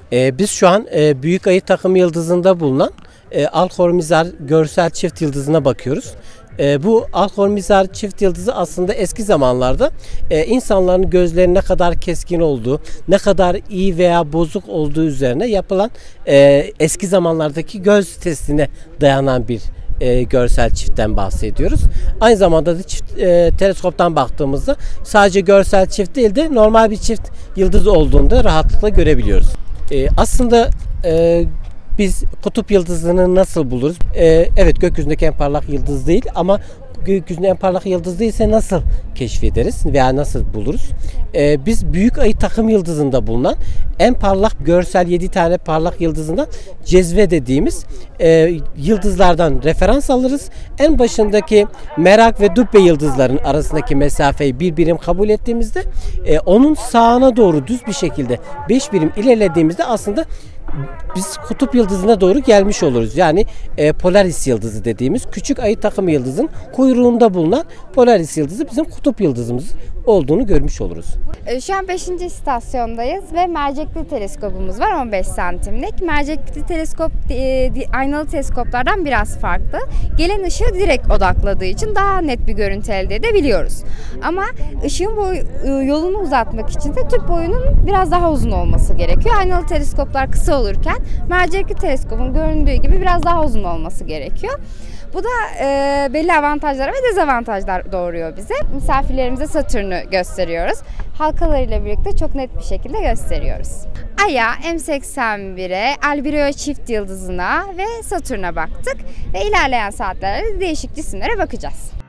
Biz şu an Büyük Ayı takım yıldızında bulunan Al-Hormizar görsel çift yıldızına bakıyoruz. Bu Al-Hormizar çift yıldızı aslında eski zamanlarda insanların gözlerinin ne kadar keskin olduğu, ne kadar iyi veya bozuk olduğu üzerine yapılan eski zamanlardaki göz testine dayanan bir görsel çiftten bahsediyoruz. Aynı zamanda da teleskoptan baktığımızda sadece görsel çift değil de normal bir çift yıldız olduğunu da rahatlıkla görebiliyoruz. Aslında biz kutup yıldızını nasıl buluruz? Evet, gökyüzündeki en parlak yıldız değil ama gökyüzünde en parlak yıldız değilse nasıl keşfederiz veya nasıl buluruz? Biz Büyük Ayı takım yıldızında bulunan en parlak görsel 7 tane parlak yıldızından cezve dediğimiz yıldızlardan referans alırız. En başındaki Merak ve Dubbe yıldızların arasındaki mesafeyi bir birim kabul ettiğimizde onun sağına doğru düz bir şekilde 5 birim ilerlediğimizde aslında biz kutup yıldızına doğru gelmiş oluruz. Yani Polaris yıldızı dediğimiz Küçük Ayı takım yıldızın kuyruğunda bulunan Polaris yıldızı bizim kutup yıldızımız olduğunu görmüş oluruz. Şu an 5. istasyondayız ve mercekli teleskopumuz var, 15 santimlik. Mercekli teleskop aynalı teleskoplardan biraz farklı. Gelen ışığı direkt odakladığı için daha net bir görüntü elde edebiliyoruz. Ama ışığın yolunu uzatmak için de tüp boyunun biraz daha uzun olması gerekiyor. Aynalı teleskoplar kısa olurken mercekli teleskopun göründüğü gibi biraz daha uzun olması gerekiyor. Bu da belli avantajlar ve dezavantajlar doğuruyor bize. Misafirlerimize Satürn'ü gösteriyoruz. Halkalarıyla birlikte çok net bir şekilde gösteriyoruz. Ay'a, M81'e, Albireo çift yıldızına ve Satürn'e baktık ve ilerleyen saatlerde değişik cisimlere bakacağız.